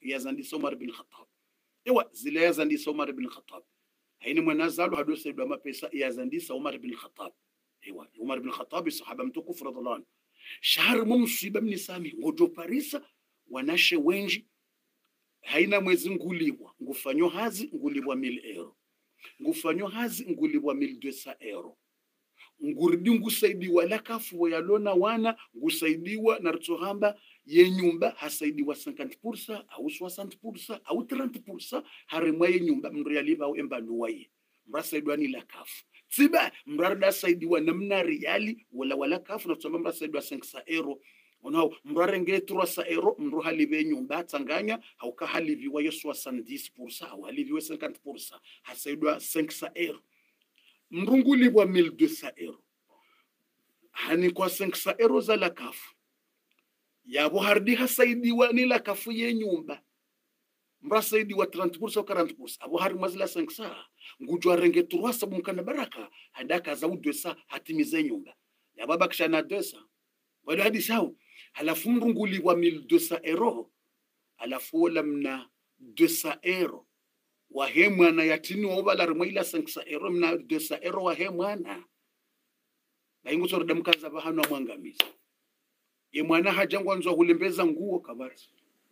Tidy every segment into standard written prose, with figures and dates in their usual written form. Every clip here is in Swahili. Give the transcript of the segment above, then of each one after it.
yazandisa Umar bin Khattab. Ewa zile yazandisa Umar bin Khattab. Haini mwanazalu hado saidwa mapesa yazandisa Umar bin Khattab. Ewa Umar bin Khattab sahaba mtukufu radhiallahu anhu. Shahar mumsiba mnisami ngojo Parisa wanashe wenji haina mwezi ngulibwa ngufanyo hazi ngulibwa 1000 euro ngufanyo hazi ngulibwa 1200 euro nguridi ngusaidiwa lakafu yalona wana ngusaidiwa na rutsohamba ye nyumba hasaidiwa 50% au 60% au 30% harimwa ye nyumba mndu yaliba au embalu waye mrasaidiwa ni lakafu tsiba mrarda saidiwa namna riyali wala kafu na tsoma mrasaidiwa 500 euro ono mrarenge 300 euro mru halibe nyumba tanganya au ka haliviwa ye 70% au haliviwa 50% hasaidiwa 500 euro mrunguli wa 1200 euro hani kwa 500 euro za lakafu yabo hardi hasaidiwa ni lakafu ye nyumba mrasaidiwa 30% au 40% abo hari mazila 500 ngujwa renge 300 bumkana baraka hadaka za 200 hatimize nyumba ya baba kishana 200 wala hadi sawa halafu mrunguli wa 1200 euro halafu wala mna 200 euro wa hemwana yatini wa ubala rimwila 500 euro mna 200 euro wa hemwana na ingo sorda mkaza bahano mwangamiza ye mwana hajangwa nzo hulembeza nguo kabati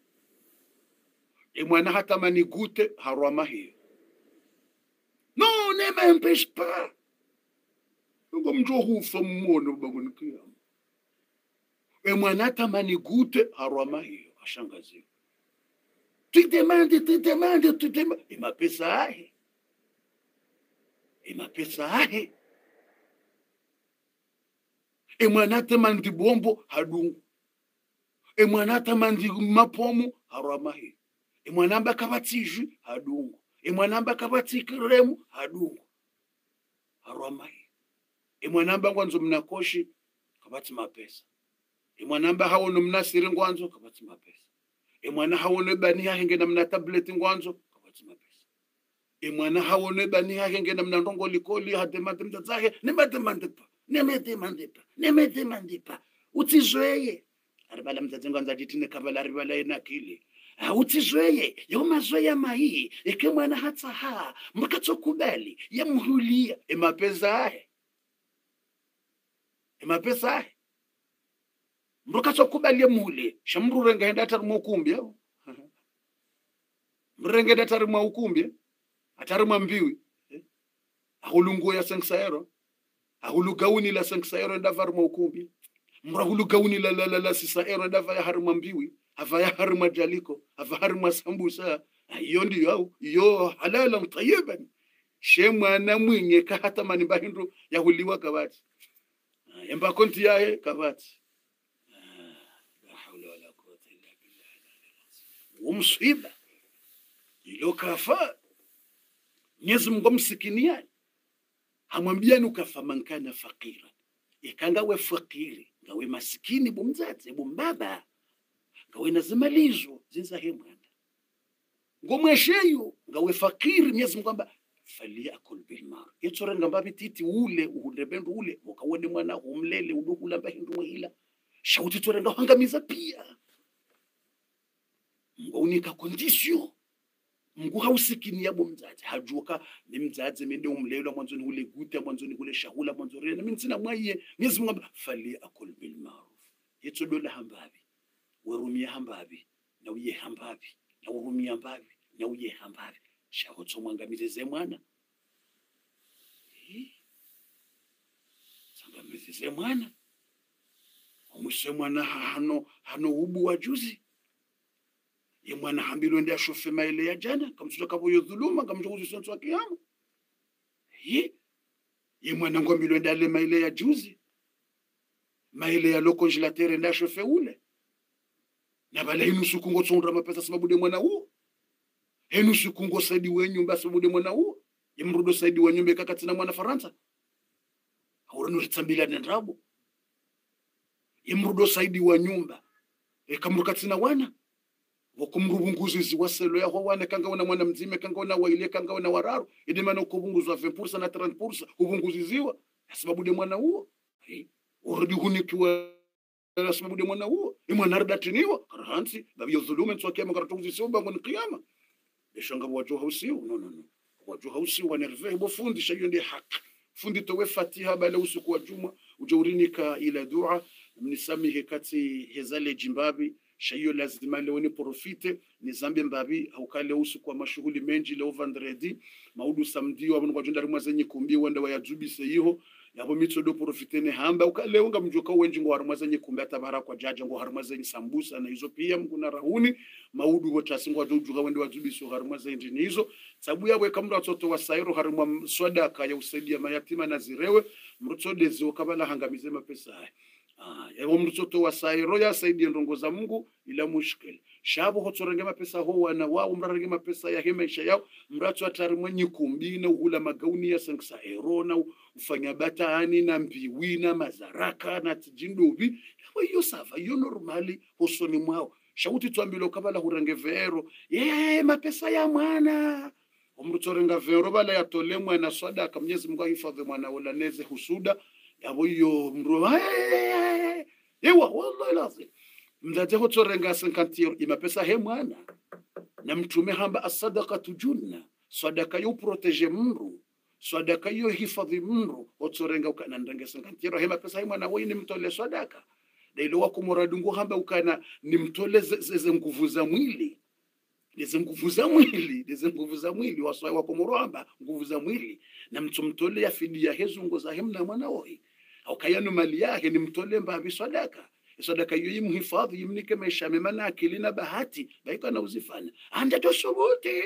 ye mwana hata manigute harama hiyo no nema mpeshpa ngo mjo hufa mmono bagunikia ye mwana hata manigute harama hiyo ashangazi tu demande ima pesa ahe emwanata mandi bombo hadungu emwanata mandi mapomu haramahi emwanamba kabatiji hadungu emwanamba kabatikiremu hadungu haramahi emwanamba ngwanzo mnakoshi kabati mapesa emwanamba hawono mnasiri ngwanzo kabati mapesa emwana hawono bani hahenge na mna tablet ngwanzo kabati mapesa emwana hawono bani hahenge na mna ndongo likoli hade matemta zahe nemete mandepa utizweye aribala mzazengo nzajitine kabala aribala enakili utizweye yomazoya mai eke mwana hata ha mkatsokubali yamhulia emapesa ahe mkatsokubali yamhulia shamrurenga henda atari mwakumbi yao mrenge datari mwaukumbi atari mwambiwi ahulungu ya 500 euro ahulu gauni la 500 euro ndavar maukumbi mrahulu gauni la 600 euro ndavar harma mbiwi havaya harma jaliko harma sambusa hiyo ndio au hiyo halala mtayiban shema na mwinye ka hata mani bahindu yahuliwa kabati emba konti yae kabati la hawla wala quwwata illa billah umsiba ilo kafa Mwenyezi Mungu msikinia hamwambia nukafa mankana fakira ikanga we fakiri ngawe masikini bumzate bumbaba ngawe nazimalizo zinza hemwana ngomwesheyo ngawe fakiri Mwenyezi Mungu kwamba fali akul bilmar yetsore ngamba bititi ule uhulebendu ule ukawone mwana umlele udukulamba hindu wehila shauti tsore ngahangamiza pia ngounika condition Mungu hausikini yabo mzazi hajuka ni mzazi mende umlelo mwanzo ni ule gute mwanzo ni ule shahula mwanzo rena mimi sina mwaye Mwenyezi Mungu fali akul bil ma'ruf yetsodola hambabi werumia hambabi na uye hambabi na urumia hambabi na uye hambabi shahotso mwangamize mwana sangamize mwana umushe mwana hano ubu wajuzi ye mwana hambilo ndia shofe maile ya jana kamsuka kabo dhuluma kamjuzi sonto wa kiyama ye mwana ngomilo ndia le maile ya juzi maile ya loko congelateur ndia shofe ule na bala hinu sukungo tsondra mapesa sababu de mwana huo hinu sukungo saidi wenyu mba sababu de mwana huo ye mrudo saidi wenyu mbeka katina mwana Faransa haurano ritsambila ndrabo ye mrudo saidi wa nyumba kamruka katina wana wakumrubunguzi ziwaselo ya wana kanga wana mwana mzime kanga wana waile kanga wana wararu idimana ukubunguzwa 20% na 30% ubunguzi ziwa sababu de mwana huo urudi hunikiwa sababu de mwana huo imwana ardatiniwa karahansi babiyo dhulume ntwakia makaratuzi sio bango ni kiyama eshanga wajo hausiu no wajo hausiu wanerve bo fundi shayo ndi haki fundi towe fatiha bala usiku wa juma ujawrinika ila dua mnisamihe kati hezale jimbabi shayo lazima leo ni profite ni zambe mbabi haukale usiku wa mashughuli menji leo vendredi maudu samedi wa kwa junda rimwa zenye kumbi wanda wa yajubise hiyo yabo mitsodo profite ne hamba ukale unga mjoka wenji ngo harumwa zenye kumbi atabara kwa jaja ngo harumwa zenye sambusa na hizo pia mkuna rahuni maudu wotasingwa jojuka wende wajubise harumwa zenye ni hizo sababu yabo kamra watoto wa sairo harumwa swadaka ya usaidia mayatima na zirewe mrutode zio kabala hangamize mapesa haya yabo mtoto wa sairo ya saidi ndongo za Mungu ila mushkil shabo hotorenge mapesa ho wana wao mrarenge mapesa ya maisha yao mrato atari mwenye kumbi na uhula magauni ya sanksa ero na ufanya batani na mbiwi na mazaraka na tijindobi hiyo safa hiyo normali hosoni mwao shauti tuambilo kabala hurenge vero mapesa ya mwana umrutorenga vero bala yatole mwana sadaka Mwenyezi Mungu ahifadhi mwana wala neze husuda yabo hiyo mro yewa wallahi lazim mdate hotorenga 50 euro imapesa he mwana na mtume hamba asadaqatu junna sadaka yo protege mru sadaka yo hifadhi mru hotorenga ukana ndenge 50 euro he mapesa he mwana wewe ni mtole sadaka dailo wako moradungu hamba ukana ni mtole ze nguvu za mwili leze nguvu za mwili waswa wako moramba nguvu za mwili na mtumtole ya fidia hezu ngo za hemna mwana woi au kayanu mali yake ni mtole mbabi sadaka sadaka hiyo imhifadhi imnike maisha mema na akili na bahati baika na uzifanya ndatosubuti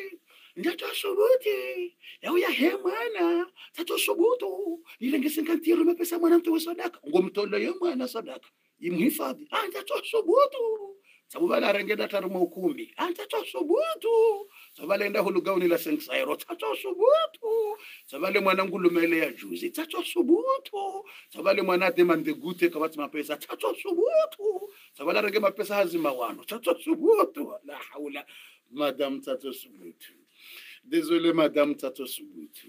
yao ya hemana tatosubutu ilengese kantiro mapesa mwana mtu sadaka ngo mtole yo mwana sadaka imhifadhi ndatosubutu sababu bala rengeda tarumo ukumbi ndatosubutu sababu enda hulugauni la sensairo tatosubutu sababu mwanangu lumele ya juzi tatosubutu sababu mwana demande gute kabati mapesa tatosubutu sababu renge mapesa hazima wano tatosubutu la haula madame tatosubutu désolé madame tatosubutu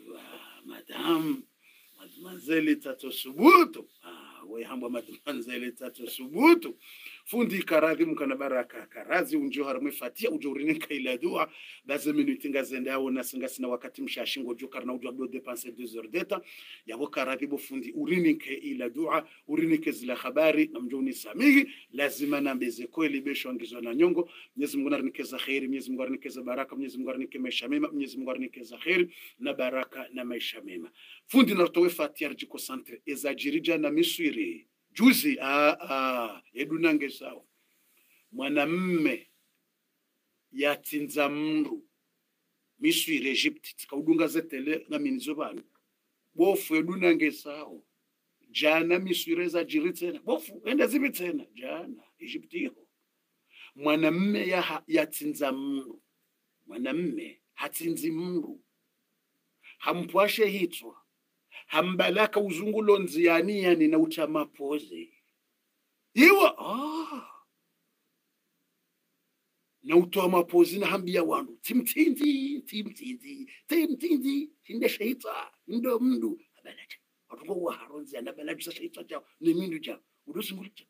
mademoiselle tatosubutu we hamba mademoiselle tatosubutu fundi karadhi mkana baraka karazi unjo harume fatia ujorini kaila dua baze minute ngazenda ona singasina wakati mshashingo jokar na ujwa dépenser 2 heures d'etat yabo karadhi bo fundi urini kaila dua urini kezila habari na mjoni samihi lazima nambeze kweli besho angizwa na nyongo Mwenyezi Mungu anikeza khairi Mwenyezi Mungu anikeza baraka Mwenyezi Mungu anikeza maisha mema Mwenyezi Mungu anikeza khairi na baraka na maisha mema fundi na towe fatia rjiko centre ezajirija na miswiri juzi edunange sawa mwanamme yatinza mru miswiri Egypt tikaudunga zetele na minizo bana bofu edunange sawa jana miswiri za jiritena bofu enda zibitena jana Egypt hiyo mwanamme yatinza mru mwanamme hatinzi mru hampwashe hitwa hambalaka uzungulo nziani yani na uchamapoze iwa na utoa mapozi na hambia wandu timtindi tinde shaita ndo mndu abalacha watungo wa haronzi anabalacha shaita cha ni mindu cha udosingulcha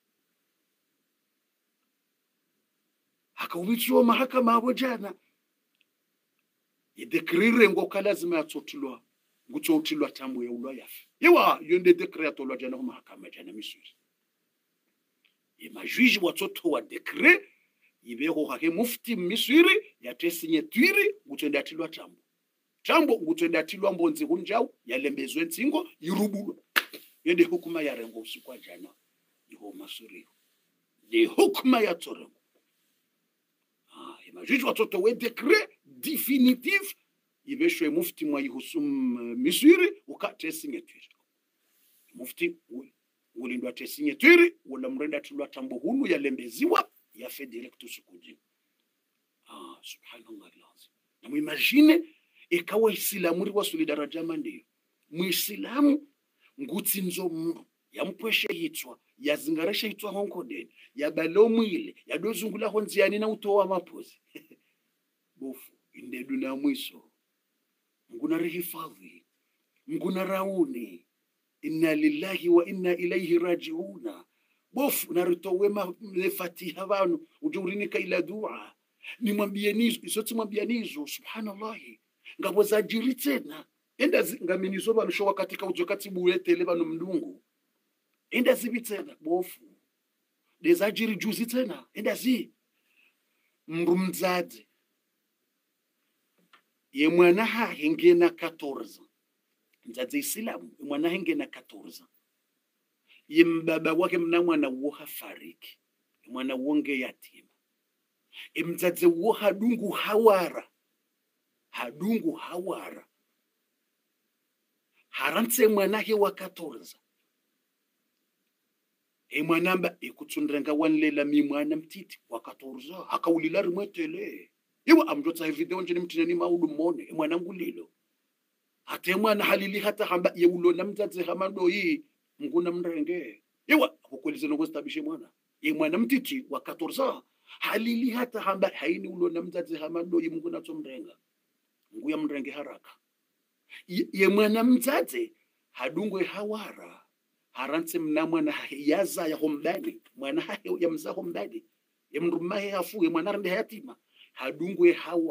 hakawitwa mahakama hapo jana idekrire ngo kalazima yatotulwa ngucho utilwa tamu ya ulwa yafi iwa yonde decret olwa jana mahakama jana misuri juge watoto wa decret ibeho hake mufti misuri yate signature ngutenda atilwa tambo ngutenda atilwa mbonzi hunjau yalembezwe ntingo irubulo yende hukuma ya rengo usikwa jana iho masuri de hukuma ya torengo juge watoto we decret définitif ibeshwe mufti mwa ihusum misuri ukate signature mufti ulindwa te signature wala mrenda tulwa tambo hunu yalembeziwa ya fait direct sukuji subhanallah lazim na muimagine ikawa islamu wa solidaraja mande muislamu nguti nzo mru yampweshe hitwa yazingareshe hitwa honkodeni ya balomu ile ya dozungula honziani na utoa mapozi bofu indedu na mwiso nguna rihifadhi nguna rauni inna lillahi wa inna ilayhi rajiuna bofu naritowe mafatiha vanu ujurinika ila dua nimwambie nizo isoti mwambie nizo subhanallah ngabo za jiri tena enda ngaminizo vanu sho katika ujokati buletele vanu mdungu enda zibi tena bofu deza jiri juzi tena enda zi mrumzade ye mwana henge na 14 nzaze Islamu mwana henge na 14 ye mbaba wake mna mwana wo hafariki mwana wonge yatima imzaze wo hadungu hawara harantse mwana he wa 14 mwanamba ikutsundrenga wanlela mi mwana mtiti wa 14 akaulila rimwetele iwa amjotsa video njeni mtineni maudu mone mwanangu lilo ate mwana halili hata hamba yeulo namzaze hamando yi mnguna mrenge iwa kukoleze no kustabishe mwana mwana mtiti wa 14 halili hata hamba haini ulo namzaze hamando yi mnguna tsomrenga nguya mrenge haraka ye mwana mzaze hadungwe hawara harantse mna mwana yaza ya hombani mwana ya mza hombani yemrumahe hafu mwana rende yatima hadungwe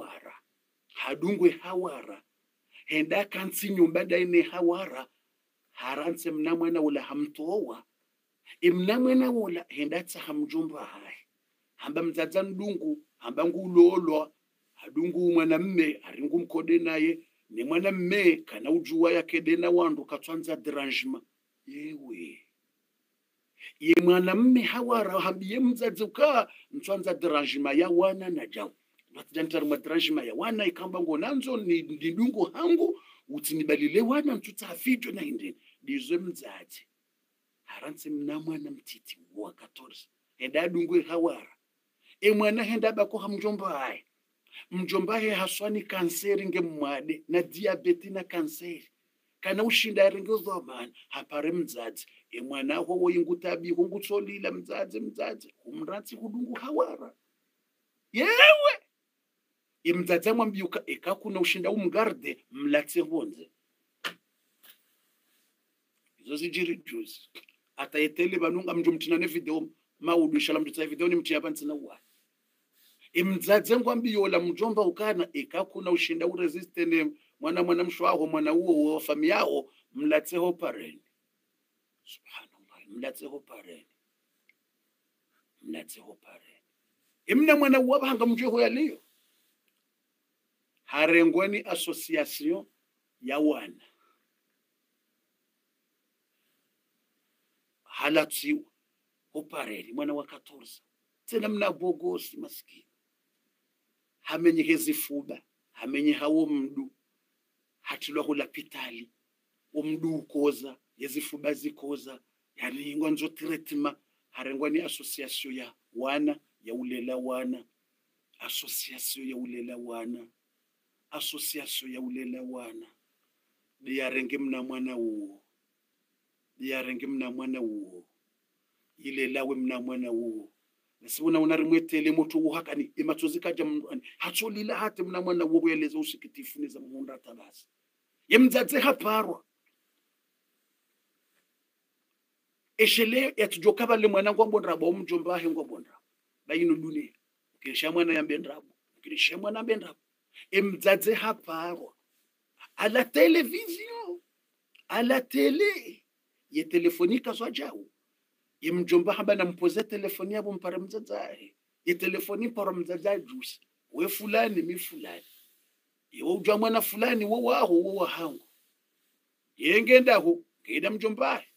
hawara henda kansi nyumba daine hawara harantse mna mwana ula hamtowa imna mwana ula henda tsa hamjumba hai hamba mzaza ndungu hamba ngulolwa hadungu mwana mme aringu mkode naye ni mwana mme kana ujua yake dena wandu katwanza derangement yewe ye mwana mme hawara hambiye mzazi uka mtwanza derangement ya wana na jawu watjantar madrangement ya wana ikamba ngo nanzo ni ndungu hangu utinibalile wana mtutsa afidyo na inde dizo mzazi harantse mna mwana mtiti wa 14 henda dungu hawara mwana henda bako hamjomba hai mjomba he haswani kanseri ngemwade na diabeti na kanseri kana ushinda ringo zomana hapare mzazi mwana ho woyingutabi ngutsolila mzazi umratsi kudungu hawara yewe imzazi mwambiuka ekakuna ushinda umgarde mlatse bonze izo zijiri juice atayetele banunga mjumtinane video maudu inshallah mtutsa video ni mtia pantsina wa imzazi ngwambiyola mjomba ukana ekakuna ushinda uresistene mwana mshwaho mwana uo wa familia yao mlatse ho pareni subhanallah mlatse ho pareni imna mwana uo bahanga mjeho yaliyo harengwani association ya wana halatiwa ho pareni mwana wa 14 tena mna bogosi maskini hamenye hezifuba hamenye hawo mdu hatilwa hula pitali umdu ukoza yezifuba zikoza yani ingwanzo treatment harengwa ni association ya wana ya ulela wana association ya ulela wana diyarenge mna mwana uo ile lawe mna mwana uo nasibona unarimwetele moto uhakani imatsozi kaja hatsolila hate mna mwana uo yeleza usikitifu neza munda tabasi yemzaze haparwa eshele yatujokaba le mwana ngombo ndrabo umjomba he ngombo ndrabo bayino dunia kisha mwana yambe ndrabo kisha mwana yambe ndrabo emzaze haparwa ala television ala tele ye telefonika swajau yemjomba haba na mpoze telefoni yabo mpara mzazae ye telefoni para mzazae juice we fulani mi fulani yewe ujwa mwana fulani wo waho hangu yengenda ho ngenda mjomba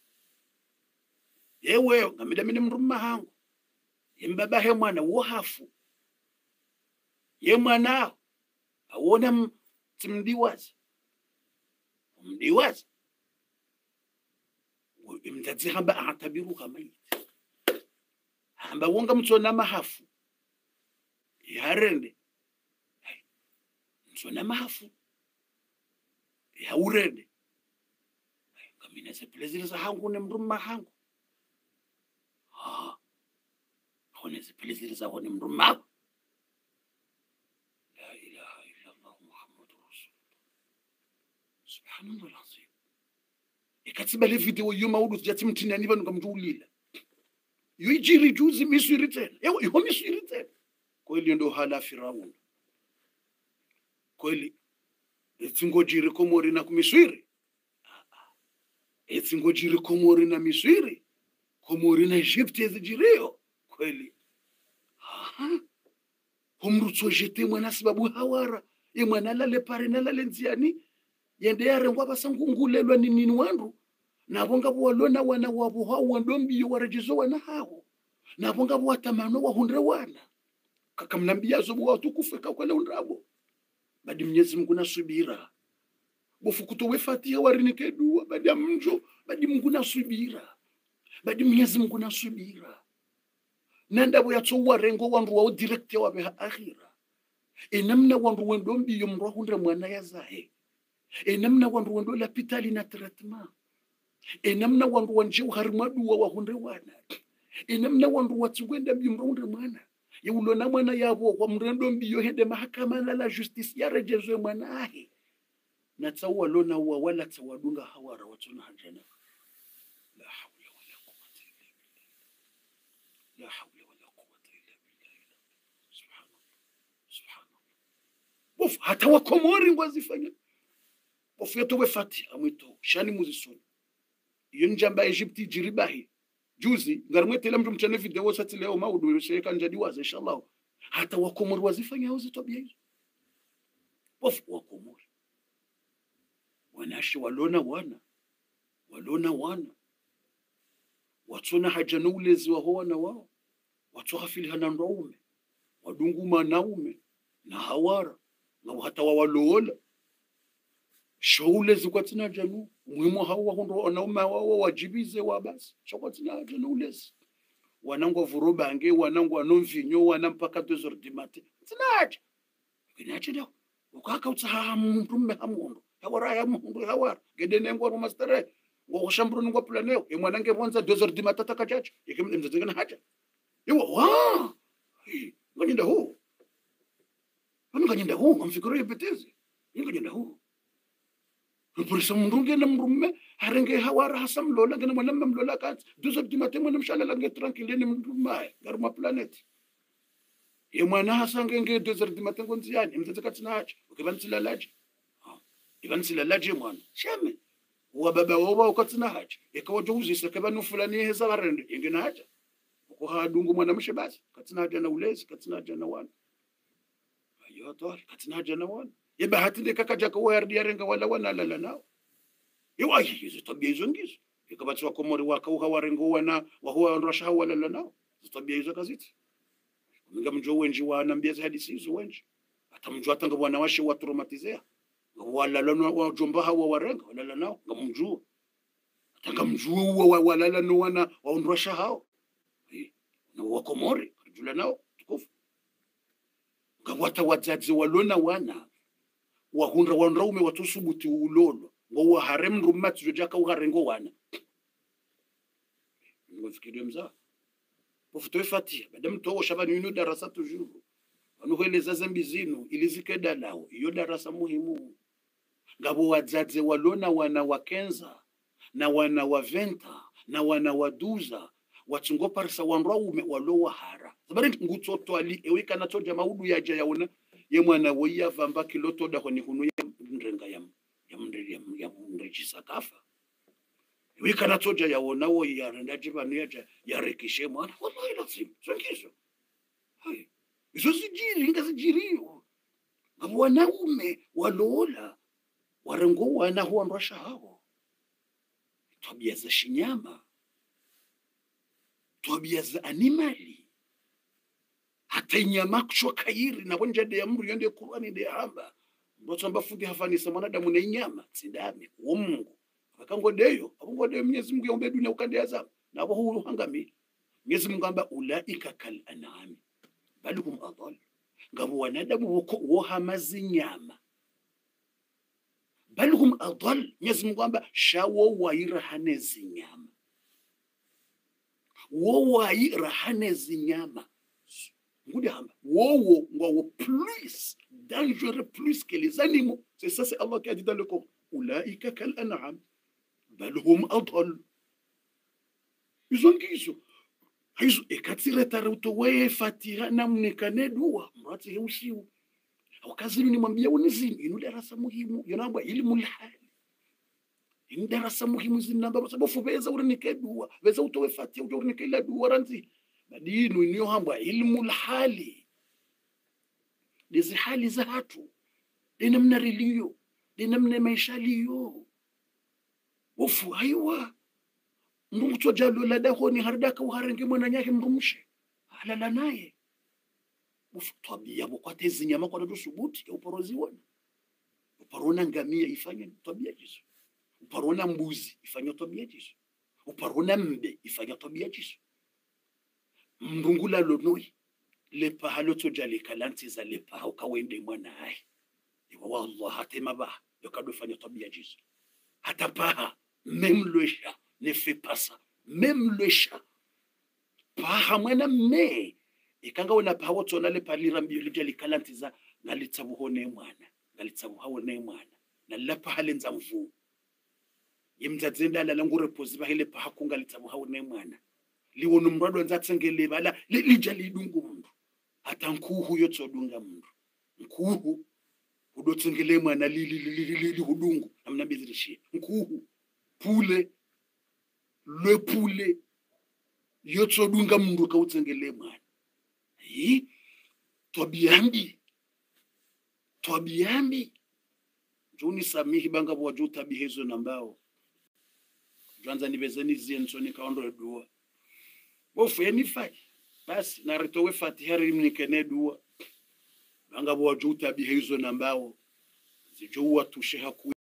yewe ngamida mini mruma hangu yembaba he mwana wo hafu ye mwana awona timdiwazi imzazi hamba atabiru kama hivi hamba wonga mtsona mahafu yarende mtsona mahafu ya urende kamina se plezir za hangu ne mruma hangu hone se plezir za hone mruma la ilaha illa allah muhammadur rasulullah subhanallah ikatiba le video yuma udu jati mtinani banu ngamjulila yuijiri juzi Misri tena ewa yuho Misri tena kweli ndo hala Firauni kweli etsingojiri komori na kumiswiri etsingojiri komori na Misri komori na Egypte ezijirio kweli humrutso jete mwana sababu hawara ye mwana lale pare na lale nziani yende yarengwa basangungulelwa nini wandu nabonga bwalona wana wabo hawo ndombi warajizo wana hawo nabonga bwatamano wa hundre wana kakamnambia zo watu kufika kwa leo ndabo badi Mwenyezi Mungu nasubira bofukuto wefatia warinike dua badi mjo badi Mungu nasubira badi Mwenyezi Mungu nasubira nanda bo yatso warengo wandu wa direct wa be akhira enamna wandu wendombi yomro hundre mwana yazahe enamna wandu wendo la pitali na treatment enamna wandu wanje uharimadu wa hundre wana enamna wandu watswenda bimro hundre mwana yulona mwana yabo kwa mrendo mbiyo hende mahakama la justice ya rejezo mwana ahi na tsawa lona wa wala tsawadunga hawara watuna hanjana la hawla wala quwwata illa billah la hawla wala quwwata illa billah subhanallah bof hata wakomori ngwazifanya bof yeto wefati amwito shani muzisoni iyo njamba Egypti jiribahi juzi ngarimwetela mtu mchane video sati leo maudu yosheka njadi waza inshallah hata wakomori wazifanya hizo tabia hizo bof wakomori wanashi walona wana watona haja nulezi wa hoana wao watohafili hana ndaume wadunguma naume na hawara na hata wawalola shawulezi kwa tina janu muhimu hawa hundo wanaume wao wajibize wa basi shakwa tina janu ulezi wanangu vurubange wanangu anomvinyo wanampaka 2h du matin tinaje kinaje ndio ukaka utaha mtume hamundo hawara ya mundu hawara gedene ngwa rumastere ngo shambru ngo planeo emwanange bonza 2h du matin takajaje ikimzenzengana haja yo wa nganyenda hu nganyenda hu ngamfikiro yepetezi nganyenda hu Polisi mrunge na mrume harenge hawara hasam lola gena mwana mlola kat 2h du matin mwana mshala lange tranquille ni mrume garuma planet ye mwana hasange nge 2h du matin ngonzi yani mtete katina hacha ukibansila laje ibansila laje mwana shame wa baba wao ukatina hacha ikawaje uzisa kabanu fulani heza barende ingena hacha uko hadungu mwana mshe basi katina haja na ulezi katina haja na wana ayo to katina haja na wana yeba hatinde kakaja kwa yardi yarenga wala wana lala nao yewa hizo tabia hizo ngizo ikabatwa komori waka uhawarengo wana wa huwa rasha wala lala nao tabia hizo kaziti minga mjo wenji wana mbiaza hadisi hizo wenji atamjua tanga bwana washe wa traumatizea wala lana wa jomba hawa warenga wala lala nao ngamjua atanga mjua wala lana wana wa rasha hao na wa komori jula nao tukufu ngawata wazazi walona wana wahundra wanraume watusubuti ulolo ngo harem rumat jojaka ugarengo wana ngofikirie mza pofuto fatia badam to shabani ino darasa toujours anuheleza zambi zinu ilizikeda lao iyo darasa muhimu ngabo wazazi walona wana wakenza na wana wa venta na wana waduza watungo parsa wanraume walowa hara zabari ngutsoto ali ewika na toja maudu yaja yaona ye mwana woya vamba kiloto da honi hunu ya mrenga ya mreji sakafa wika na toja yaona wo ya rendaji banu ya rekishe mwana wallahi lazim songizo hai izo sijiri ngazijiri ngabo wanaume walola warengo wana huwa mrasha hao tabia za shinyama tabia za animali hata inyama kushwa kairi na bonja de amru yonde Qur'ani de hamba mboto mbafundi hafani samana damu na inyama sidami wa Mungu akango deyo abongo de Mwenyezi Mungu yombe dunia ukande azam na abo huru hangami Mwenyezi Mungu amba ulaika kal an'am balhum adall ngabo wanadamu wo hamazi nyama balhum adall Mwenyezi Mungu amba shawo waira hanezi nyama wo waira hanezi nyama ngudi hamba wowo ngwa plus dangereux plus que les animaux c'est ça c'est Allah qui a dit dans le Coran ulaika kal an'am bal hum adall ils ont dit haizo ekatire taruto we fatiha na mnekane dua mrati heusiu wakazini nimwambia unizini inu darasa muhimu yonamba ilmu alhali inu darasa muhimu zinamba sababu fubeza urinike dua beza utowe fatiha utorinike ila dua ranzi badinu iniyo hamba ilmu alhali dizi hali za hatu dina mnarilio dina mna maisha liyo ufu aiwa mtu jalo la daho ni hardaka uharenge mwana nyake mrumshe halala naye ufu tabia kwa tezi nyama kwa ndo subuti ya uparozi wana uparona ngamia ifanye tabia hizo uparona mbuzi ifanye tabia hizo uparona mbe ifanye tabia hizo mrungula lonoi lepa haloto jali kalanti za lepa ukawende mwana hai wallah hatema ba yakado fanya tabia hizo hata paha même le chat ne fait pas ça même le chat paha mwana me ikanga wona paha tsona le palira mbio le jali kalanti za ngalitsabuhone mwana ngalitsabuhone mwana nalapa halenza mvu yimdzadzenda la ngure poziba hele paha kungalitsabuhone mwana liwono mrado nzatsengele bala lijali dungu mundu hata nkuhu yotsodunga mundu nkuhu udotsengele mwana li hudungu namna bezirishi nkuhu pule le pule yotsodunga mundu kautsengele mwana tobiambi juni samihi banga bwajuta bihezo nambao jwanza nibezeni ziensoni kaondo dua bofu yanifai basi naritowe fatiha rimnikene dua banga bwajuta bihezo nambao zijua tusheha